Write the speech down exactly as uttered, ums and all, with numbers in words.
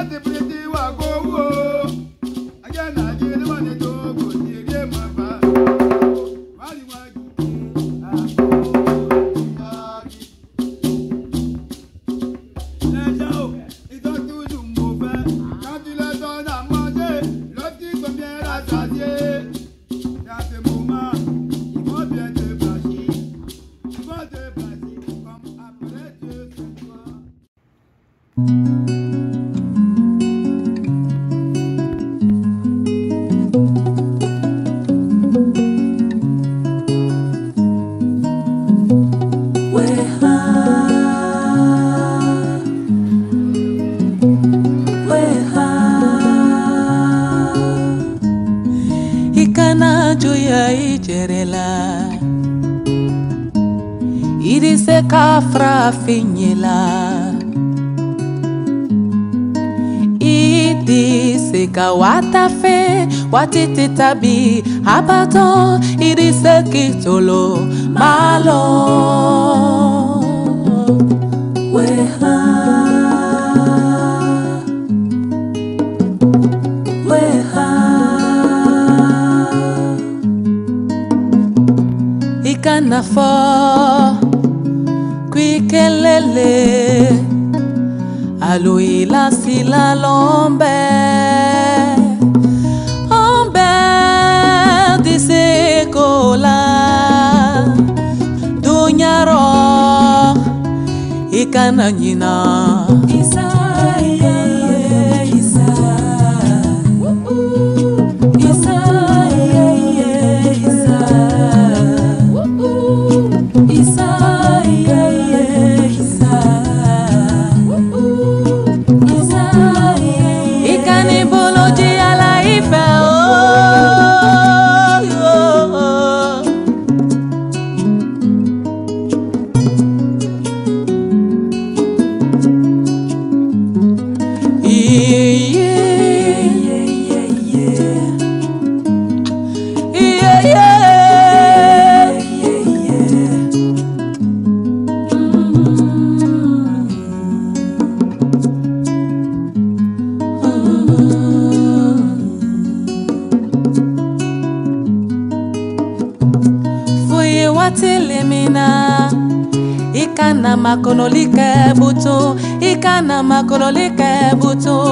Kafra finyela Idi se kawata fe watiti tabi abato idi se kitolo malo Weha Weha Ikana fo Kelele Aloila sila lombe Ombe dise kola Dunyaro Ikana nyina Isa Isa Isa Isa Isa Ikana makonolike buto, ikana makonolike buto.